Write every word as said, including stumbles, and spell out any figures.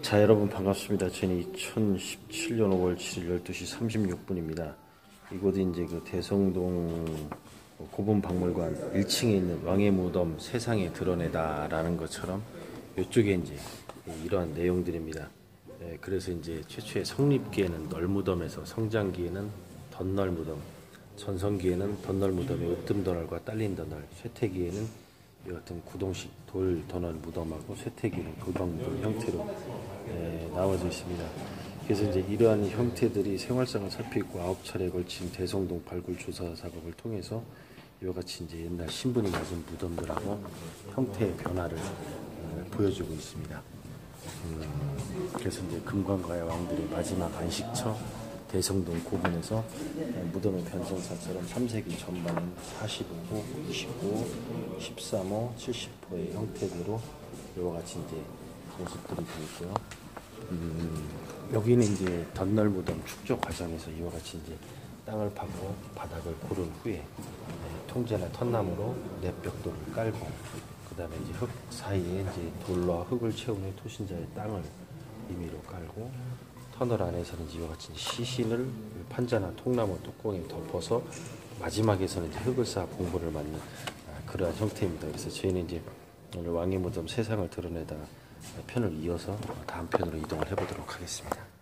자, 여러분 반갑습니다. 저는 이천십칠 년 오월 칠일 열두 시 삼십육 분입니다. 이곳이 이제 그 대성동 고분박물관 일 층에 있는 왕의 무덤 세상에 드러내다라는 것처럼 이쪽에 이제 이러한 내용들입니다. 예, 그래서 이제 최초의 성립기에는 널무덤에서 성장기에는 덧널무덤, 전성기에는 덧널무덤의 으뜸더널과 딸린 더널, 쇠퇴기에는 이 같은 구동식 돌 더널 무덤하고 쇠퇴기는 돌방무덤 형태로 예, 나와져 있습니다. 그래서 이제 이러한 형태들이 생활상을 살피고 아홉 차례에 걸친 대성동 발굴 조사 작업을 통해서 이와 같이 이제 옛날 신분이 맞은 무덤들하고 형태의 변화를 어, 보여주고 있습니다. 음, 그래서 이제 금관과의 왕들의 마지막 안식처 대성동 고분에서 무덤의 변성사처럼 삼 세기 전반은 사십오 호, 이십오 호, 십삼 호, 칠십 호의 형태대로 이와 같이 이제 모습들이 되어 있고요. 음, 여기는 이제 덧널 무덤 축조 과정에서 이와 같이 이제 땅을 파고 바닥을 고른 후에 네, 통제나 텄나무로 랩벽돌을 깔고 그 다음에 이제 흙 사이에 이제 돌과 흙을 채운 후에 토신자의 땅을 임의로 깔고 터널 안에서는 이와 같이 시신을 판자나 통나무 뚜껑에 덮어서 마지막에서는 이제 흙을 쌓아 공부를 맞는 그러한 형태입니다. 그래서 저희는 이제 오늘 왕의 무덤 세상을 드러내다 편을 이어서 다음 편으로 이동을 해보도록 하겠습니다.